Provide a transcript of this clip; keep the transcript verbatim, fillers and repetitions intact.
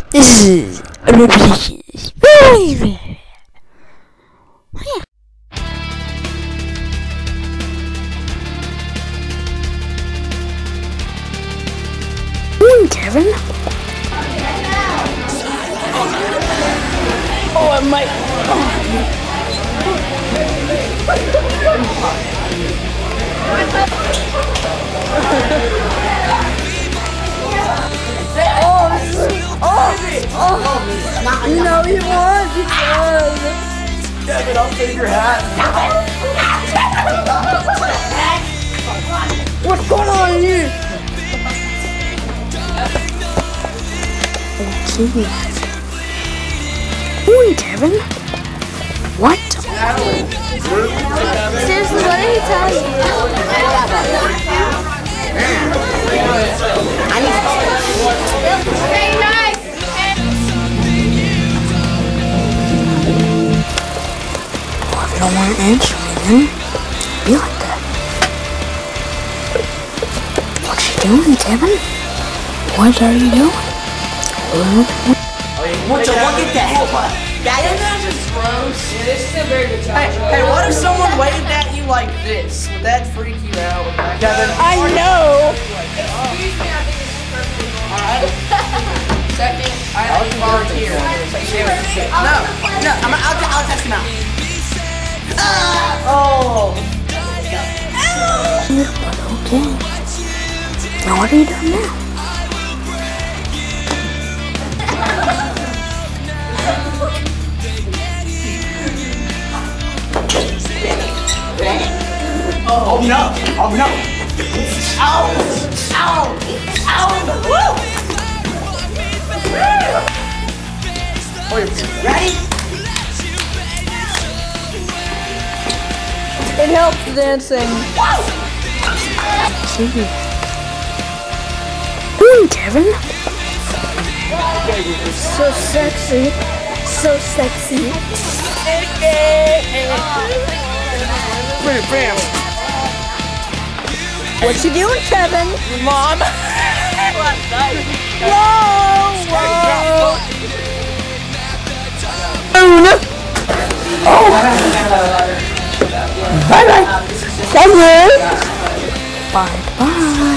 This is ridiculous. Very, very. Yeah. Morning, Kevin. Oh, I might. No, he won! He won! Kevin, I'll take your hat. What's going on here? Okay. Morning, Kevin. What? Seriously, what did he tell you? I need to Very nice! Well, if you don't want to answer me, then be like that. What you doing, Kevin? What are you doing? What the look at that? That isn't just gross. Yeah, this is a very good job. Hey, hey, what if someone waved at you like this? Would that freak you out? Kevin, I know! Excuse me, I think this is perfectly normal. Alright. Second, I have to volunteer. no, no, I'm, I'll, I'll test him out. Oh! Okay. Now what are you doing now? Oh no! Oh no! Ow! Ow! Ow! Woo! Oh, you're ready? It helps dancing. See. Ooh, Kevin. So sexy. So sexy. Bam, bam. What you doing, Kevin? Mom. Whoa! Whoa! Oh! Bye bye. Kevin. Bye bye.